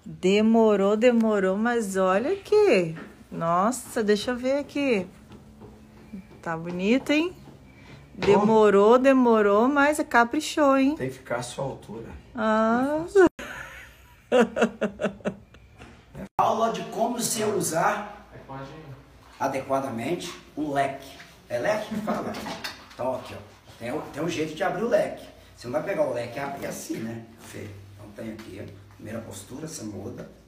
Demorou, demorou, mas olha aqui. Nossa, deixa eu ver aqui. Tá bonito, hein? Demorou, demorou, mas caprichou, hein? Tem que ficar à sua altura. Ah. Aula de como se usar adequadamente um leque. É leque que fala? Então aqui, ó. Tem um jeito de abrir o leque. Você não vai pegar o leque e abrir assim, né? Fê. Então tem aqui, ó. Primeira postura, você muda.